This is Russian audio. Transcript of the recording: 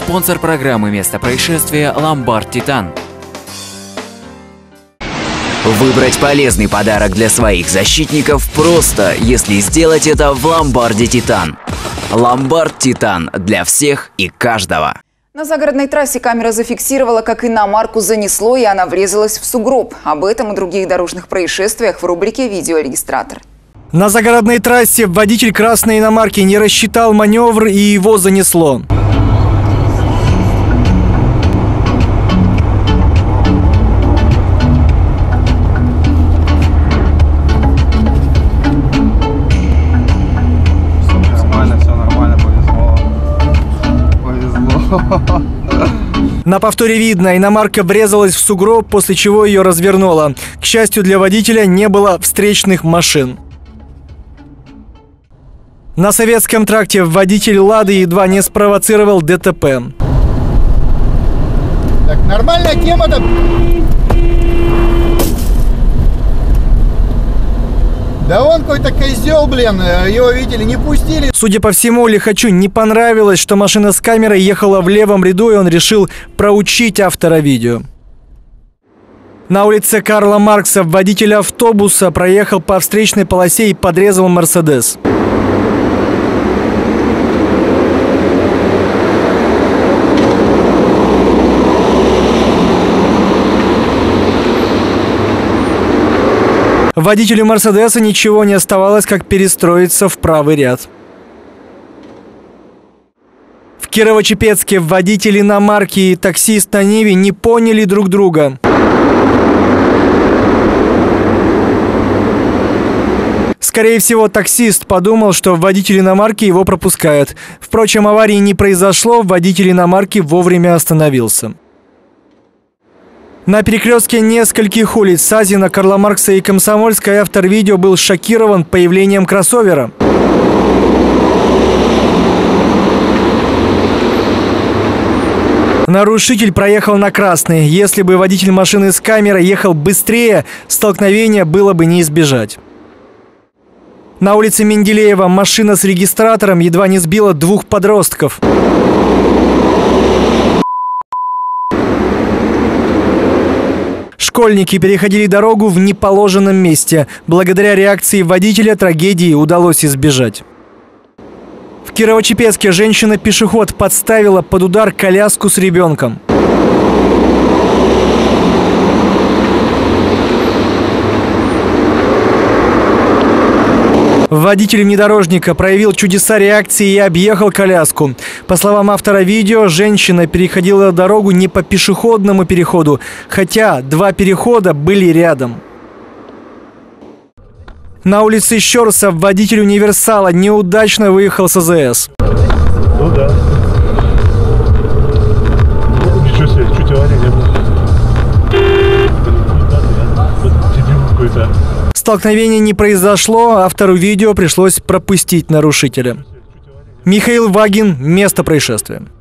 Спонсор программы «Место происшествия» – «Ломбард Титан». Выбрать полезный подарок для своих защитников просто, если сделать это в «Ломбарде Титан». «Ломбард Титан» для всех и каждого. На загородной трассе камера зафиксировала, как иномарку занесло, и она врезалась в сугроб. Об этом и других дорожных происшествиях в рубрике «Видеорегистратор». На загородной трассе водитель красной иномарки не рассчитал маневр, и его занесло. На повторе видно, иномарка врезалась в сугроб, после чего ее развернуло. К счастью для водителя, не было встречных машин. На Советском тракте водитель «Лады» едва не спровоцировал ДТП. Так, нормальная тема-то. Да он какой-то козел, блин, его видели, не пустили. Судя по всему, лихачу не понравилось, что машина с камерой ехала в левом ряду, и он решил проучить автора видео. На улице Карла Маркса водитель автобуса проехал по встречной полосе и подрезал «Мерседес». Водителю «Мерседеса» ничего не оставалось, как перестроиться в правый ряд. В Кирово-Чепецке водитель иномарки и таксист на Ниве не поняли друг друга. Скорее всего, таксист подумал, что водитель иномарки его пропускает. Впрочем, аварии не произошло, водитель иномарки вовремя остановился. На перекрестке нескольких улиц Сазина, Карла Маркса и Комсомольской автор видео был шокирован появлением кроссовера. Нарушитель проехал на красный. Если бы водитель машины с камерой ехал быстрее, столкновения было бы не избежать. На улице Менделеева машина с регистратором едва не сбила двух подростков. Школьники переходили дорогу в неположенном месте. Благодаря реакции водителя трагедии удалось избежать. В Кирово-Чепецке женщина-пешеход подставила под удар коляску с ребенком. Водитель внедорожника проявил чудеса реакции и объехал коляску. По словам автора видео, женщина переходила дорогу не по пешеходному переходу, хотя два перехода были рядом. На улице Щорса водитель универсала неудачно выехал с АЗС. Ну да. Ничего себе, чуть аварии не было. Столкновения не произошло, автору видео пришлось пропустить нарушителя. Михаил Вагин, место происшествия.